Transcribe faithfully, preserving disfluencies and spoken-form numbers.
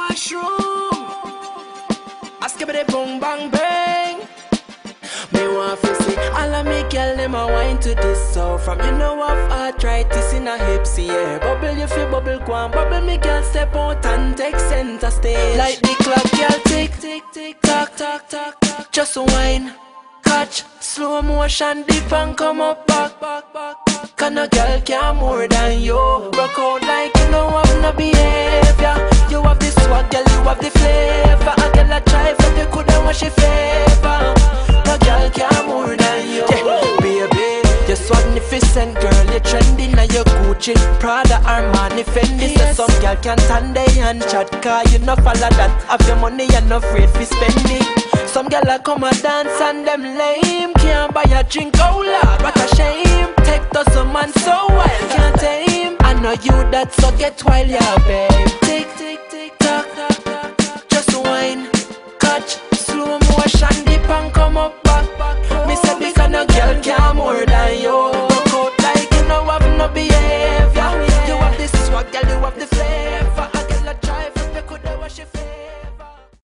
washroom. Ask me the boom bang bang. Me want to see all of me girl them a wine to this. So from you know of arthritis in a hips, yeah. Bubble you feel bubble go on, bubble me girl step out and take center stage. Like the clock girl tick tick tick tock tock tock tock. Just wine, catch, slow motion dip and come up back back back. Cause no girl can more than you. Rock out like you know have no behavior. You have this swag girl, you have the flavor. A girl a try if you couldn't wash your favor. No girl can more than you. Yeah, baby, you're magnificent girl. You're trending now you're Gucci, Prada, Armani, Fendi. Yes. So some girl can't stand there and chat. Cause you no follow that. Have your money and no afraid for spending. Some girl a come a dance and them lame. Can't buy a drink, oh lord, what a shame. Take to some man so wild, can't tame. I know you that so get wild, yeah babe. Tick, tick, tick, tock, tock, tock, tock. Just wine, catch, slow motion, dip and come up back, back. Me say because no girl can more than you. Rock out like you know have no behavior. You have this swag, girl, you have the